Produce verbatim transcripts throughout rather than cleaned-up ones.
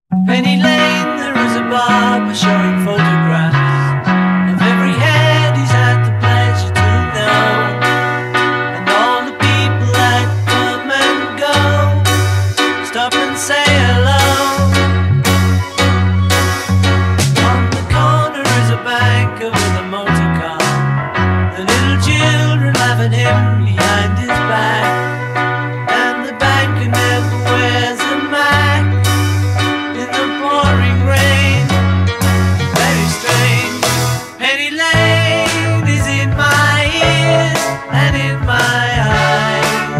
Penny Lane, there is a barber showing photographs of every head he's had the pleasure to know, and all the people that come and go stop and say hello. On the corner is a banker with a motor car, the little children laugh at him behind his back, and the banker never wears a mask in the pouring rain. Very strange. Penny Lane is in my ears and in my eyes.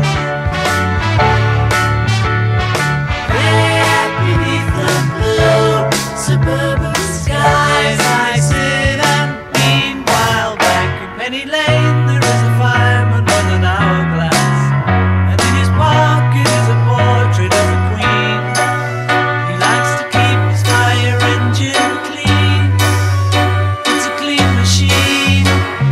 There beneath the blue suburban skies I sit and meanwhile back in Penny Lane there is a fireman with an hourglass, and in his pocket is a portrait of a queen. He likes to keep his fire engine clean. It's a clean machine.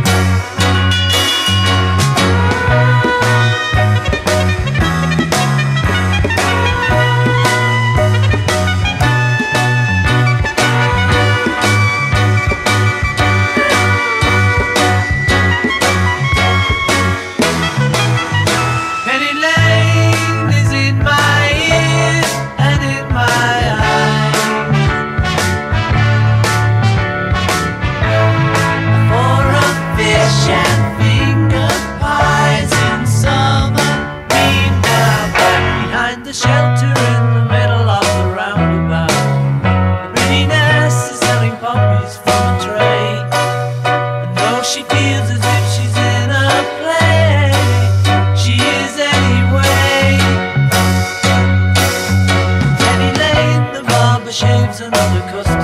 Penny Lane is in my ears and in my eyes. For a fish and finger pies in summer, meanwhile back behind the shelter in the middle of the roundabout, the pretty nurse is selling poppies from a tray, and though she feels as if she's in a play, she is anyway. Penny Lane, the barber shaves another customer.